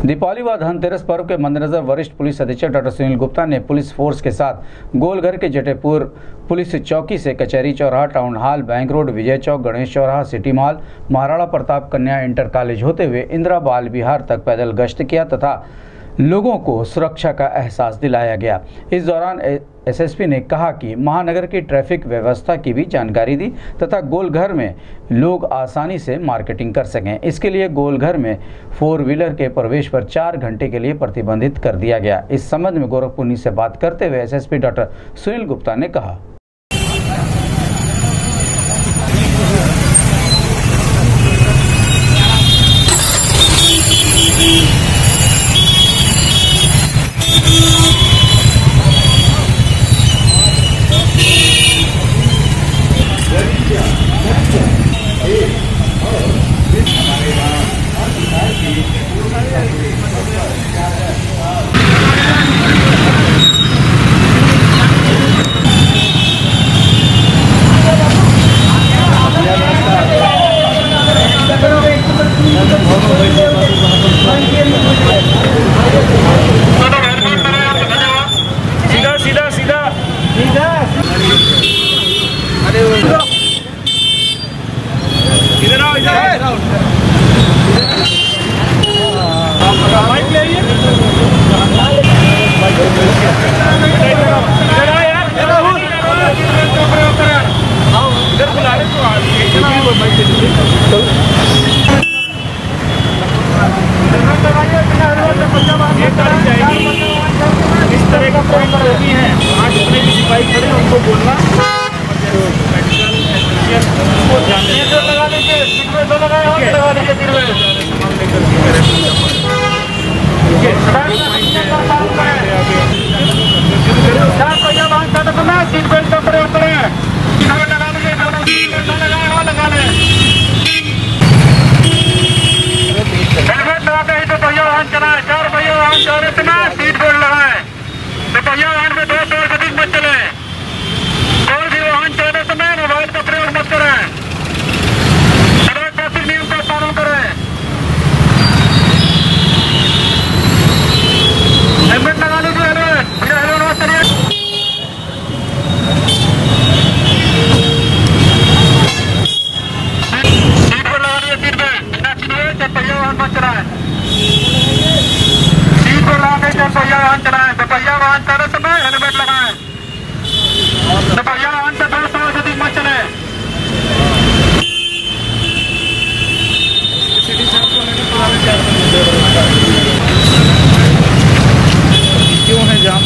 दीपावली व धनतेरस पर्व के मद्देनजर वरिष्ठ पुलिस अधीक्षक डॉक्टर सुनील गुप्ता ने पुलिस फोर्स के साथ गोलघर के जटेपुर पुलिस चौकी से कचहरी चौराहा, town hall, bank road, Vijay चौक, गणेश चौराहा, सिटी मॉल, महाराणा प्रताप कन्या इंटर कॉलेज होते हुए इंदिरा बाल विहार तक पैदल गश्त किया तथा लोगों को सुरक्षा का एहसास दिलाया गया। इस दौरान एसएसपी ने कहा कि महानगर की ट्रैफिक व्यवस्था की भी जानकारी दी तथा गोलघर में लोग आसानी से मार्केटिंग कर सकें। इसके लिए गोलघर में 4 व्हीलर के प्रवेश पर 4 घंटे के लिए प्रतिबंधित कर दिया गया। इस संबंध में गोरखपुर से बात करते हुए एसएसपी डॉक्टर सुनील गुप्ता ने कहा। इस तरह का कोई नहीं है। आज जितने भी सिपाही खड़े उनको बोलना वाहन चलाते समय हेलमेट लगाएं। दोपहिया वाहन से 200 से अधिक मत चले। क्यों है जाम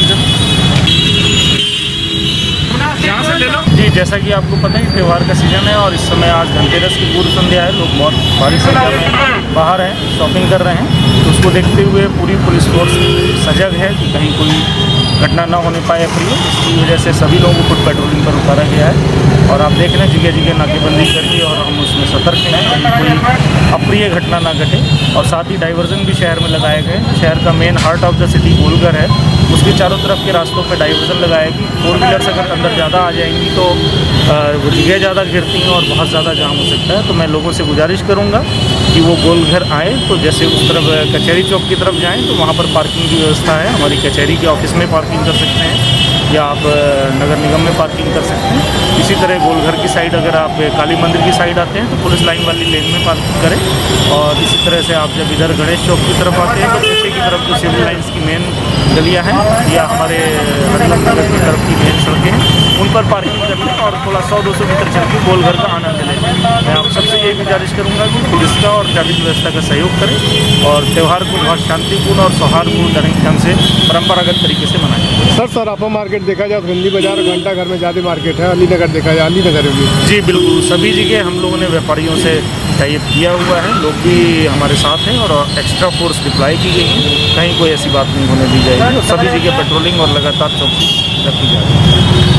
यहाँ से ले लो जी। जैसा कि आपको पता है त्यौहार का सीजन है और इस समय आज धनतेरस की पूर्व संध्या है। लोग बहुत भारी संख्या में बाहर हैं, शॉपिंग कर रहे हैं। तो उसको देखते हुए पूरी पुलिस फोर्स सजग है कि कहीं कोई घटना ना होने पाए अप्रिय। इसकी वजह से सभी लोगों को पेट्रोलिंग पर उतारा गया है और आप देख रहे हैं जगह जगह नाकेबंदी करके और हम उसमें सतर्क हैं कहीं कोई अप्रिय घटना ना घटे। और साथ ही डाइवर्जन भी शहर में लगाए गए। शहर का main heart of the city Golghar है, उसके चारों तरफ के रास्तों पर डाइवर्जन लगाएगी। 4 व्हीलर्स अगर अंदर ज़्यादा आ जाएंगी तो वो जगह ज़्यादा घिरती हैं और बहुत ज़्यादा जाम हो सकता है। तो मैं लोगों से गुजारिश करूँगा कि वो गोलघर आएँ तो जैसे उस तरफ कचहरी चौक की तरफ जाएँ तो वहाँ पर पार्किंग की व्यवस्था है। हमारी कचहरी के ऑफिस में पार्किंग कर सकते हैं या आप नगर निगम में पार्किंग कर सकते हैं। इसी तरह गोलघर की साइड अगर आप काली मंदिर की साइड आते हैं तो पुलिस लाइन वाली लेन में पार्किंग करें। और इसी तरह से आप जब इधर गणेश चौक की तरफ आते हैं तो पीछे की तरफ जो सिविल लाइन्स की मेन गलियाँ हैं या हमारे हरिओम नगर की तरफ की मेन सड़कें हैं उन पर पार्किंग कर लें और थोड़ा 100-200 मीटर चल के गोलघर का आनंद लें। मैं आप सबसे यही गुजारिश करूँगा कि पुलिस का और ट्रैफिक व्यवस्था का सहयोग करें और त्यौहार को बहुत शांतिपूर्ण और सौहार्दपूर्ण ढंग से परंपरागत तरीके से मनाएं। सर आपको मार्केट देखा जाए गंदी बाजार और घंटा घर में ज़्यादा मार्केट है। अलीनगर देखा जाए, अलीनगर में जी बिल्कुल सभी जगह हम लोगों ने व्यापारियों से टाइप किया हुआ है। लोग भी हमारे साथ हैं और एक्स्ट्रा फोर्स डिप्लॉय की गई है। कहीं कोई ऐसी बात नहीं होने दी जाएगी और सभी जगह पेट्रोलिंग और लगातार चौकसी रखी जाएगी।